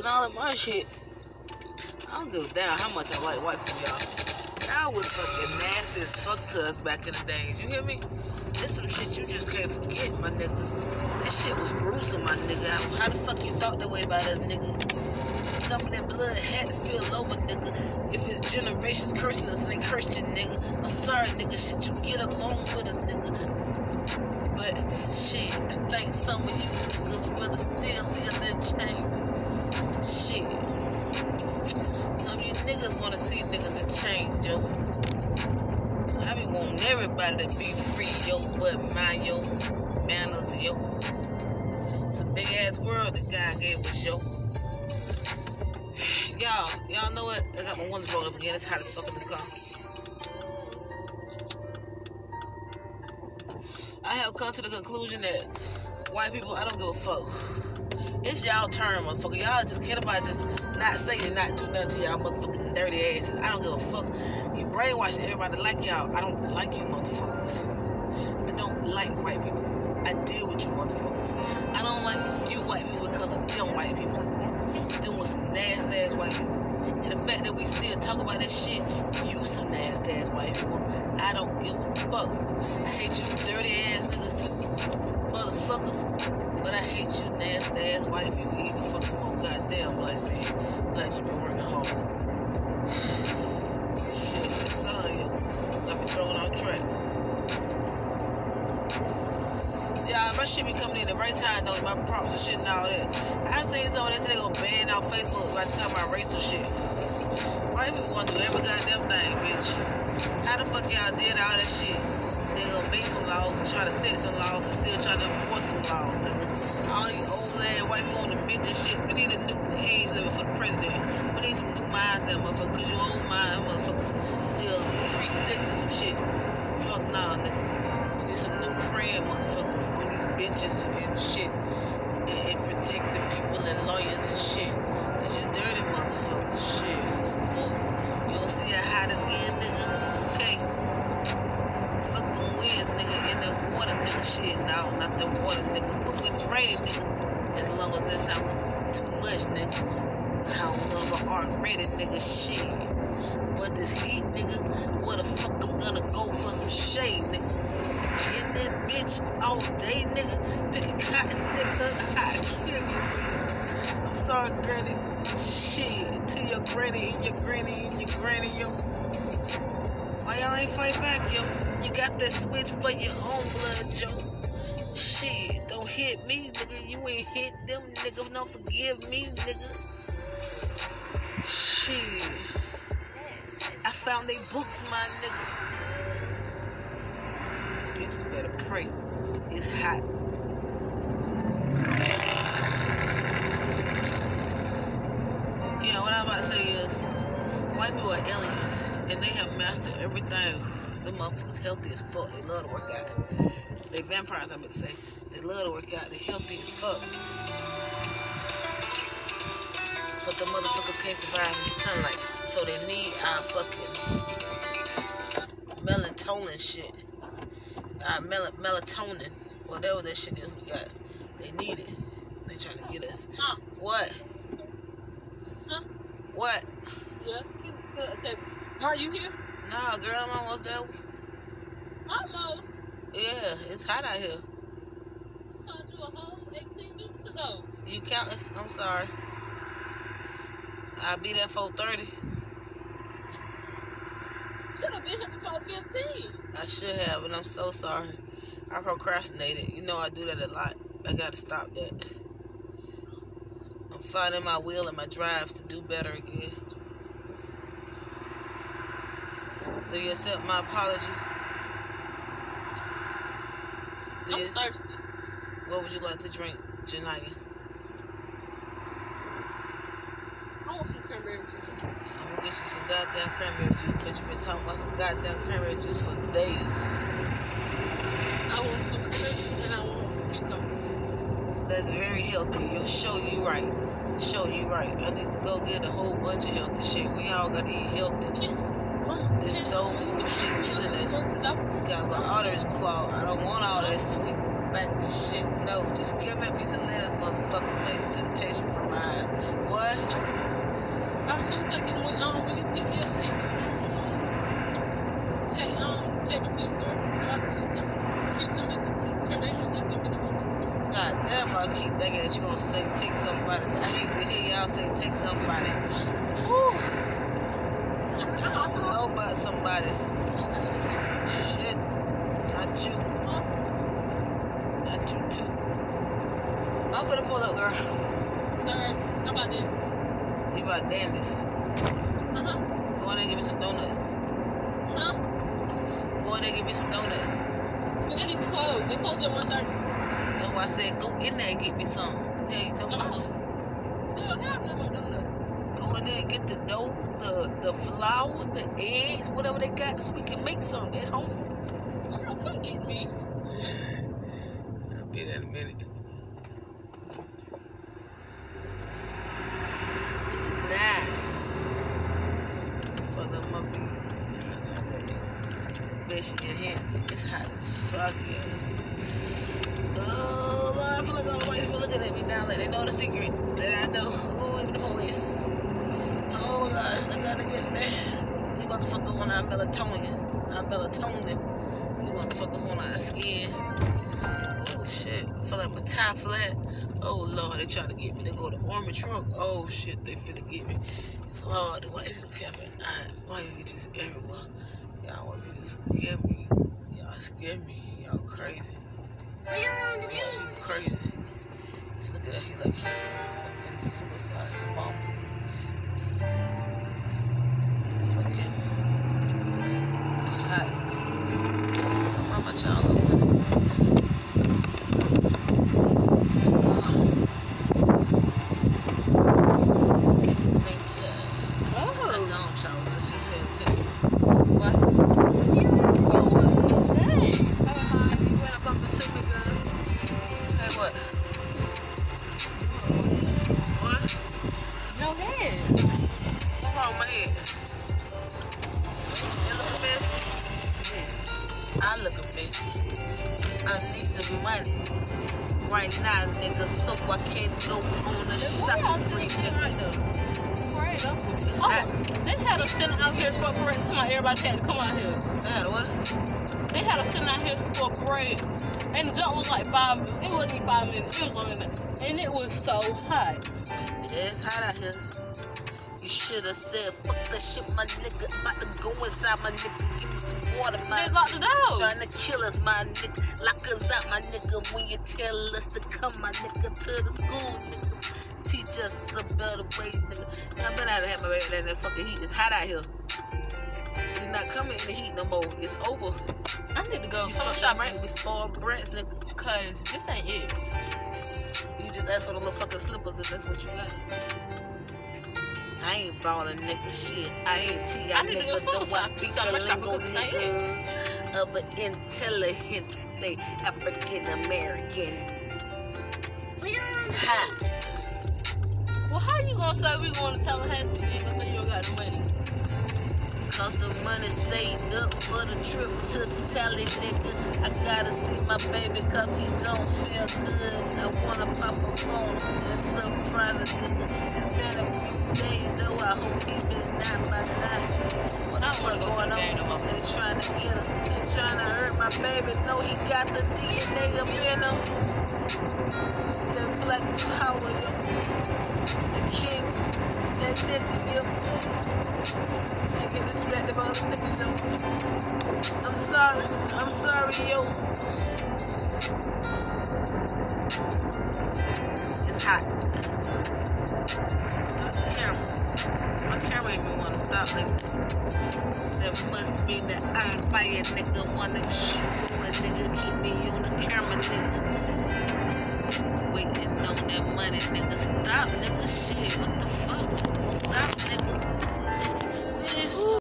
and all of my shit. I don't give a damn how much I like white people, y'all. Y'all was fucking nasty as fuck to us back in the days. You hear me? There's some shit you just can't forget, my nigga. That shit was gruesome, my nigga. How the fuck you thought that way about us, nigga? Some of that blood had to spill over, nigga. If it's generations cursing us and they cursed you, nigga, I'm sorry, nigga. Shit, you get along with us, nigga. But shit, I think some of you niggas rather still see us in chains. Shit. Some of you niggas wanna see niggas in chains, yo. I be wanting everybody to be free, yo, but mind your manners, yo. It's a big ass world that God gave us, yo. Y'all know what? I got my windows rolled up again. It's hot as fuck in this car. I have come to the conclusion that white people, I don't give a fuck. It's y'all turn, motherfucker. Y'all just can't nobody just not say and not do nothing to y'all motherfucking dirty asses. I don't give a fuck. You brainwashing everybody like y'all. I don't like you motherfuckers. I don't like white people. I deal with you motherfuckers. I don't like you white people because of them white people. Doing some nasty ass white people. And the fact that we still talk about that shit, you some nasty ass white people. I don't give a fuck. I hate you dirty ass niggas, motherfucker. But I hate you nasty ass white people eating fucking more goddamn black man. Like you been working hard. Shit, son, yo. Got me throwing on track. Yeah, my shit be coming in the right time though, my props and shit and all that. I seen someone that said they gonna ban out Facebook by talking about racial shit. White people wanna do every goddamn thing, bitch. How the fuck y'all did all that shit? They gonna make some laws and try to set some laws and still try to enforce some laws, nigga. All these old ass white people on the bench and shit. We need a new age limit for the president. We need some new minds, that motherfucker. Cause your old mind motherfuckers still reset to some shit. Fuck nah, nigga. We need some new praying motherfuckers on these benches and shit. And protecting people and lawyers and shit. Cause you dirty motherfucker. Shit. Look, you don't see how hot it's getting, nigga? Okay. Fuck them winds, nigga, in that water, nigga. Shit, no, not the water, nigga. But we trade, nigga. As long as there's not too much, nigga. I don't know if I'm already, nigga. Shit. But this heat, nigga, where the fuck I'm gonna go for some shade, nigga? In this bitch all day, nigga. Picking cotton, nigga. I kill you. I'm sorry, granny. Shit. To your granny and your granny and your granny, yo. Why y'all ain't fight back, yo? You got that switch for your own blood, yo. Shit, don't hit me, nigga. You ain't hit them, nigga. Don't forgive me, nigga. Shit. I found they books, my nigga. Bitches better pray. It's hot. Yeah, what I'm about to say is, white people are aliens, and they have mastered everything. Them motherfuckers healthy as fuck. They love to work out. They vampires, I meant to say. They love to work out. They healthy as fuck. But the motherfuckers can't survive in the sunlight, so they need our fucking melatonin shit. Our melatonin, whatever that shit is we got. They need it. They trying to get us. Huh? What? Huh? What? Yeah. I said, are you here? Nah, girl, I'm almost there. Almost. Yeah, it's hot out here. I called you a whole 18 minutes ago. You counting? I'm sorry. I'll be there 4:30. Should have been here before 15. I should have, and I'm so sorry. I procrastinated. You know I do that a lot. I gotta stop that. I'm finding my will and my drives to do better again. Do you accept my apology? I'm thirsty. What would you like to drink, Janaya? I want some cranberry juice. I'm gonna get you some goddamn cranberry juice because you've been talking about some goddamn cranberry juice for days. I want some cranberry juice and I want cucumber. That's very healthy. You'll show you right. Show you right. I need to go get a whole bunch of healthy shit. We all gotta eat healthy. This soul food shit killing us. We got my arteries clogged. I don't want all that sweet back this shit. No, just give me a piece of lettuce, motherfucker. Take the temptation from my eyes. What? I was just thinking when you pick me up, take me to the store so I can get some cucumbers and some tomatoes and some vegetables. God damn, I keep thinking that you gonna say take somebody. I hate to hear y'all say take somebody. Whew. I don't know about somebody's. Shit. Not you. Not you too. I'm finna pull up, girl. How about that? You about Dandy's. Go in there and give me some donuts. Huh? Go in there and give me some donuts. Dandy's closed. They closed at 1:30. That's why I said go in there and get me some. What the hell you talking about? They don't have no more donuts. Go in there and get the dough, the flour, the eggs, whatever they got, so we can make some at home. Girl, come get me. I'll be there in a minute. For the muppy. Bitch, your hands, it's hot as fuck, yeah. Oh, Lord, I feel like all the white people looking at me now, like they know the secret that I know. Oh, even the police. Oh, my gosh, I gotta get in there. These motherfuckers want our melatonin. These motherfuckers want our skin. Oh, shit. I feel like my tie flat. Oh, Lord, they try to get me. They go to the army truck. Oh, shit, they finna get me. Lord, the white people coming. White people just everywhere. Y'all white people scare me. Y'all scare me. Y'all crazy. Y'all crazy. Look at that. He like he's fucking suicide bomber. Fucking. It's hot. Why my child up? Right now, nigga, so I can't go on a shopping spree, nigga. They had us sitting out here for a parade. Everybody had to come out here. They had what? They had us sitting out here for a parade. And the jump was like 5 minutes. It wasn't even 5 minutes. It was longer than that. And it was so hot. Yeah, it's hot out here. You should have said, fuck that shit, my nigga. About to go inside, my nigga. Give me some water, my nigga. They locked it out. Trying to kill us, my nigga. Lock us out, my nigga. When you tell us to come, my nigga, to the school, nigga. Teach us a better way, nigga. I better have my baby in that fucking heat. It's hot out here. You're not coming in the heat no more. It's over. I need to go you phone shopping. shopping. We spoiled brats, nigga. Cause this ain't it. You just asked for the little fucking slippers and that's what you got. I ain't ballin', nigga, shit. I ain't T.I. nigga, though I speak the lingo, nigga, of an intelligent, African-American. Ha! Well, how you gonna say we going to Tallahassee and you gonna say you don't got the money? Cause the money saved up for the trip to the Tally, nigga. I gotta see my baby cause he don't feel good. I wanna pop a phone and surprise a nigga. It's been a few days though, I hope he been not by night. What's going on? They trying to get him. They trying to hurt my baby. No, he got the DNA of venom. The black power, yo. The king. That nigga, yo. They get distracted by the niggas, yo. I'm sorry, yo. It's hot. Stop the camera. My camera ain't even want to stop like that. That must be that I'm fire, nigga. One